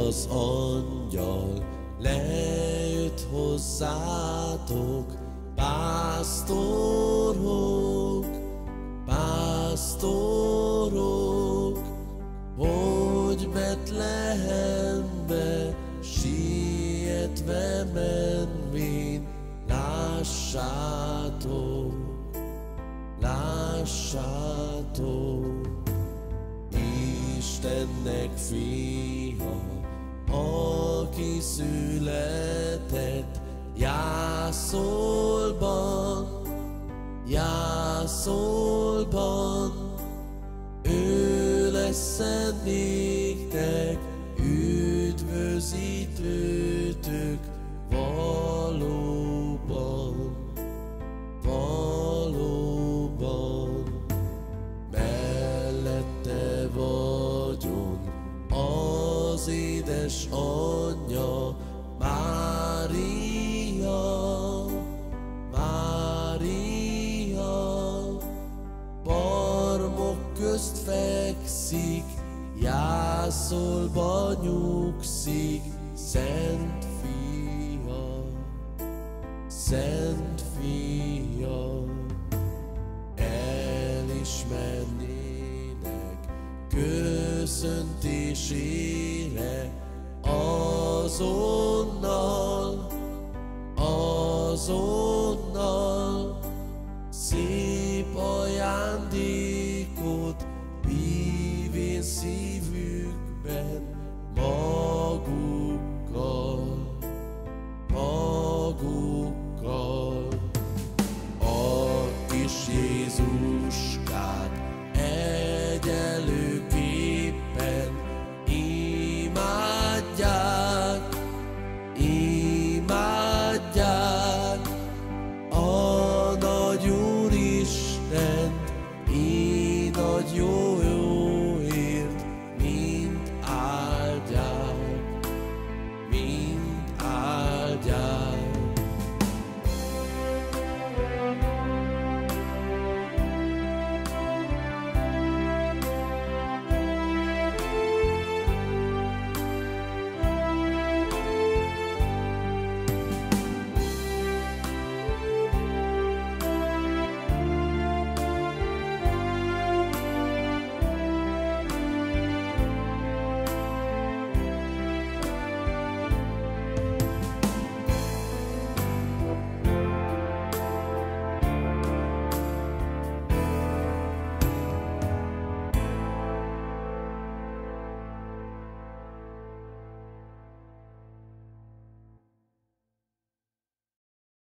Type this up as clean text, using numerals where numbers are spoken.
az angyal, lejött hozzátok, pásztorok, pásztorok, hogy Betlehembe sietve menvén lássátok, lássátok. Istennek fia, aki született Jászolban, Jászolban. Ő lesz néktek üdvözítőtök valóban, valóban. Mellette vagyon az édes anyja, Mária, Mária. Barmok közt fekszik, Jászolba nyugszik, Szent Fia, Szent Fia. Elismernének köszöntésére azonnal, azonnal.